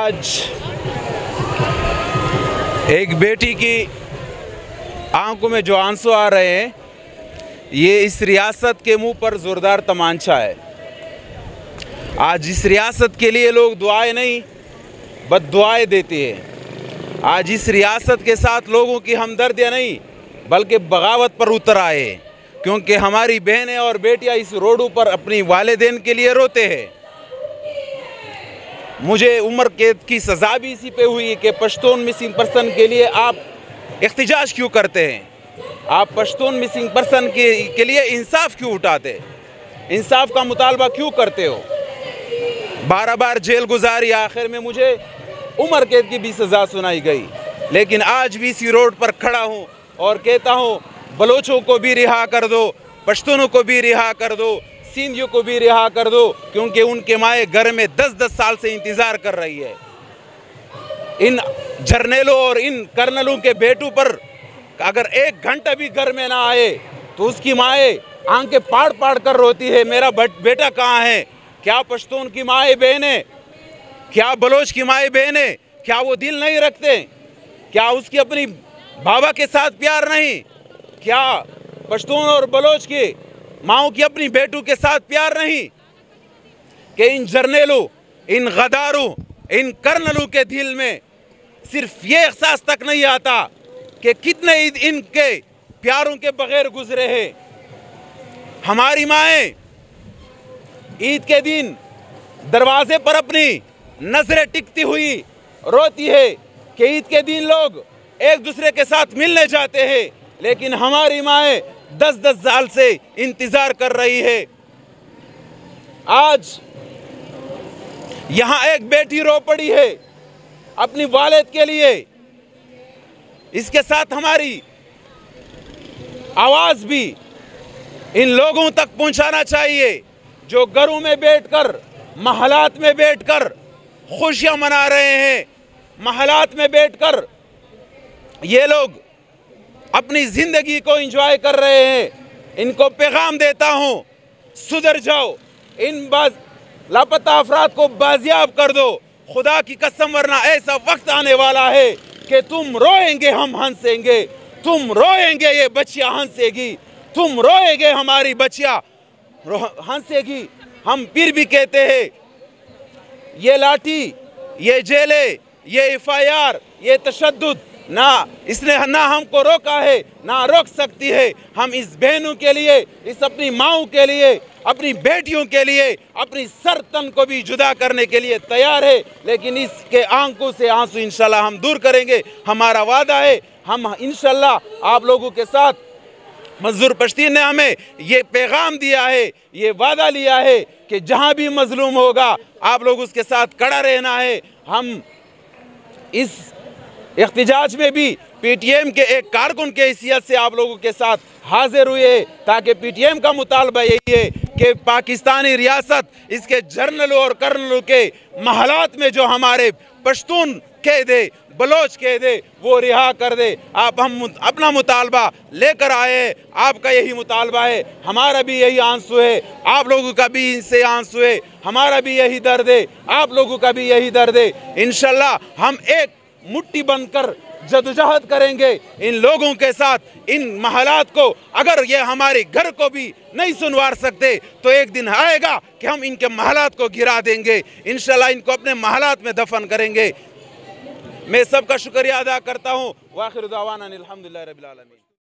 आज एक बेटी की आंखों में जो आंसू आ रहे हैं, ये इस रियासत के मुंह पर ज़ोरदार तमांचा है। आज इस रियासत के लिए लोग दुआएं नहीं बद्दुआएं देते हैं। आज इस रियासत के साथ लोगों की हमदर्दियां नहीं बल्कि बगावत पर उतर आए हैं, क्योंकि हमारी बहनें और बेटियां इस रोडों पर अपनी वालिदैन के लिए रोते हैं। मुझे उम्र कैद की सज़ा भी इसी पे हुई कि पश्तून मिसिंग पर्सन के लिए आप एहतजाज क्यों करते हैं, आप पश्तून मिसिंग पर्सन के लिए इंसाफ क्यों उठाते, इंसाफ का मुतालबा क्यों करते हो। 12 बार जेल गुजारी, आखिर में मुझे उम्र कैद की भी सज़ा सुनाई गई, लेकिन आज भी इसी रोड पर खड़ा हूँ और कहता हूँ बलोचों को भी रिहा कर दो, पश्तूनों को भी रिहा कर दो, सिंधियों को भी रिहा कर दो, क्योंकि उनके माए घर में 10-10 साल से इंतज़ार कर रही है। इन जर्नेलों और इन कर्नलों के बेटों पर अगर 1 घंटा भी घर में ना आए तो उसकी माए आंखें पाड़ पाड़ कर रोती है, मेरा बेटा कहाँ है। क्या पश्तून की माए बहनें, क्या बलोच की माए बहनें, क्या वो दिल नहीं रखते? क्या उसकी अपनी बाबा के साथ प्यार नहीं? क्या पश्तून और बलोच की माओं की अपनी बेटों के साथ प्यार नहीं? कि इन जर्नेलों, इन गदारों, इन कर्नलों के दिल में सिर्फ ये एहसास तक नहीं आता कि कितने इनके प्यारों के बगैर गुजरे हैं। हमारी माएँ ईद के दिन दरवाजे पर अपनी नजरें टिकती हुई रोती है कि ईद के दिन लोग एक दूसरे के साथ मिलने जाते हैं, लेकिन हमारी माएँ 10-10 साल से इंतजार कर रही है। आज यहाँ एक बेटी रो पड़ी है अपनी वालिद के लिए। इसके साथ हमारी आवाज भी इन लोगों तक पहुंचाना चाहिए जो घरों में बैठकर, महलात में बैठकर खुशियां मना रहे हैं। महलात में बैठकर ये लोग अपनी जिंदगी को एंजॉय कर रहे हैं। इनको पैगाम देता हूं, सुधर जाओ, इन लापता अफराद को बाजियाब कर दो। खुदा की कसम, वरना ऐसा वक्त आने वाला है कि तुम रोएंगे हम हंसेंगे, तुम रोएंगे ये बच्चियां हंसेगी, तुम रोएंगे हमारी बच्चियां हंसेगी। हम फिर भी कहते हैं ये लाठी, ये जेलें, ये FIR, ये तशद्दुद इसने ना हमको रोका है ना रोक सकती है। हम इस बहनों के लिए, इस अपनी माओं के लिए, अपनी बेटियों के लिए अपनी सर तन को भी जुदा करने के लिए तैयार है, लेकिन इसके आंखों से आंसू इंशाल्लाह हम दूर करेंगे। हमारा वादा है, हम इंशाल्लाह आप लोगों के साथ, मंजूर पश्तीन ने हमें ये पैगाम दिया है, ये वादा लिया है कि जहां भी मजलूम होगा आप लोग उसके साथ खड़ा रहना है। हम इस एहतजाज में भी PTM के एक कारकुन के हैसियत से आप लोगों के साथ हाजिर हुए, ताकि PTM का मुतालबा यही है कि पाकिस्तानी रियासत इसके जर्नलों और कर्नलों के महलात में जो हमारे पश्तून कैद है, बलोच कैद है, वो रिहा कर दे। हम अपना मुतालबा लेकर आए, आपका यही मुतालबा है, हमारा भी यही आंसू है, आप लोगों का भी इनसे आंसू है, हमारा भी यही दर्द है, आप लोगों का भी यही दर्द है। इंशाल्लाह हम एक मुट्ठी बनकर जदोजहद करेंगे इन लोगों के साथ, इन महलात को। अगर ये हमारे घर को भी नहीं सुनवार सकते तो एक दिन आएगा कि हम इनके महलात को गिरा देंगे। इंशाल्लाह इनको अपने महलात में दफन करेंगे। मैं सबका शुक्रिया अदा करता हूँ। वाखिर दावाना अनिल हम्दुलिल्लाहि रब्बिल आलमीन।